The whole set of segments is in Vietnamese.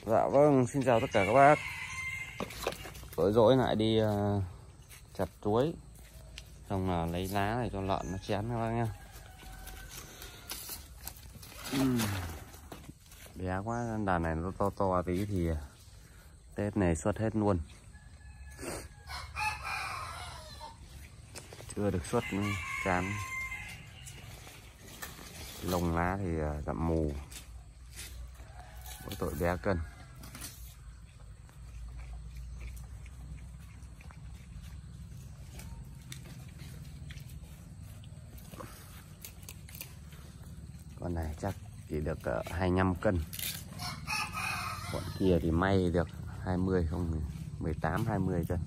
Dạ vâng, xin chào tất cả các bác. Tối rỗi lại đi chặt chuối, xong là lấy lá này cho lợn nó chén các bác nhá. Bé quá, đàn này nó to to tí thì Tết này xuất hết luôn. Chưa được xuất nữa, chán. Lông lá thì rậm mù, mỗi tội bé cân. Con này chắc chỉ được 25 cân. Bọn kia thì may được 20, không 18 20 cân.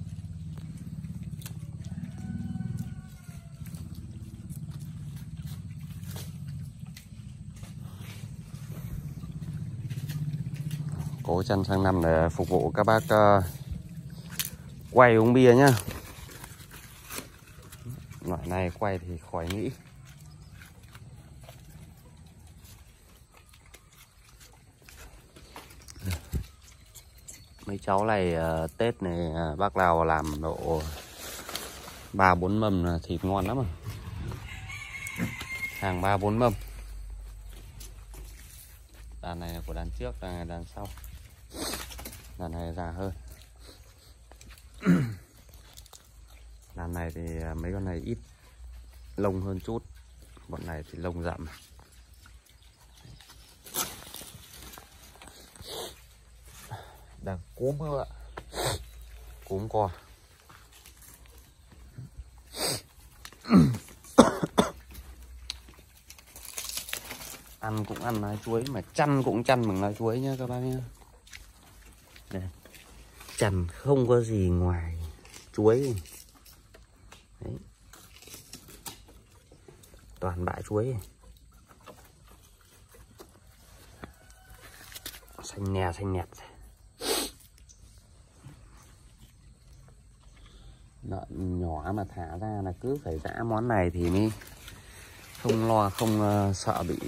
Cố chăn sang năm để phục vụ các bác quay uống bia nhá. Loại này quay thì khỏi nghĩ. Mấy cháu này Tết này bác nào làm độ 3-4 mâm là thịt ngon lắm. Hàng 3-4 mâm. Đàn này là của đàn trước, đàn này đàn sau. Đàn này già hơn. Đàn này thì mấy con này ít lông hơn chút. Bọn này thì lông rậm. Đang cúm các bạn. Cúm co. Ăn cũng ăn lá chuối, mà chăn cũng chăn bằng lá chuối nhá các bác nhá. Đây. Chăn không có gì ngoài chuối. Đấy. Toàn bã chuối. Xanh nè xanh nẹt. Lợn nhỏ mà thả ra là cứ phải giã món này thì mới không lo, không sợ bị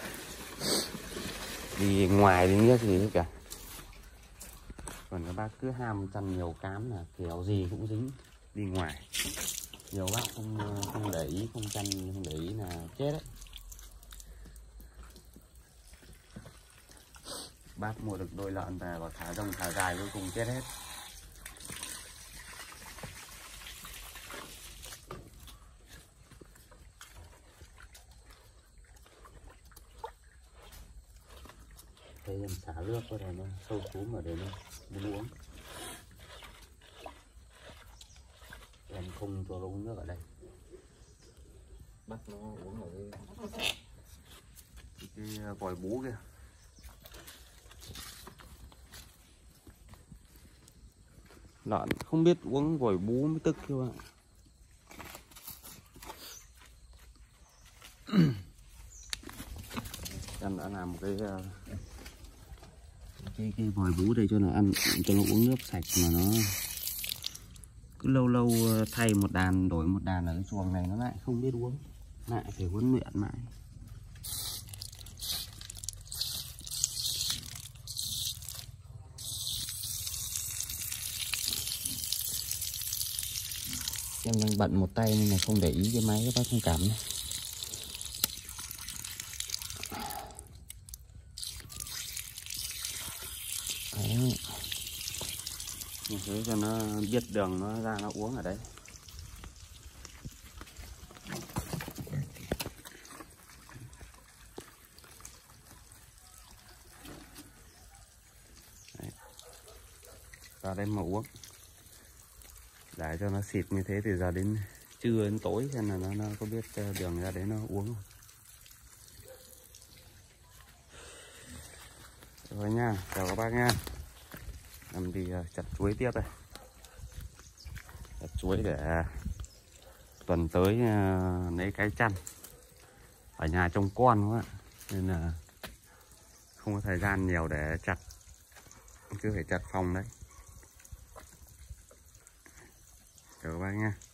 đi ngoài đi nhất gì hết cả. Còn các bác cứ ham chăn nhiều cám là kiểu gì cũng dính đi ngoài. Nhiều bác không để ý, không chăn không để ý là chết đấy. Bác mua được đôi lợn về và thả rông thả dài cuối cùng chết hết. Đây em xả nước có thể nó sâu súm ở đây nó muốn uống. Em không cho nó uống nước ở đây. Bắt nó uống ở cái vòi bú kia. Lợn không biết uống vòi bú mới tức kia bạn. Em đã làm một cái vòi bú đây cho nó ăn, cho nó uống nước sạch, mà nó cứ lâu lâu thay một đàn, đổi một đàn ở cái chuồng này nó lại không biết uống, lại phải huấn luyện mãi. Em đang bận một tay nên là không để ý cái máy, các bác thông cảm nhé. Đấy. Như thế cho nó biết đường nó ra nó uống ở đấy. Đấy. Ra đây mà uống. Để cho nó xịt như thế thì giờ đến trưa đến tối xem là nó có biết đường ra đấy nó uống không. Rồi nha, chào các bác nha. Em đi chặt chuối tiếp đây. Chặt chuối để tuần tới lấy cái chăn. Ở nhà trông con quá nên là không có thời gian nhiều để chặt, cứ phải chặt phòng đấy. Chào các bác nha.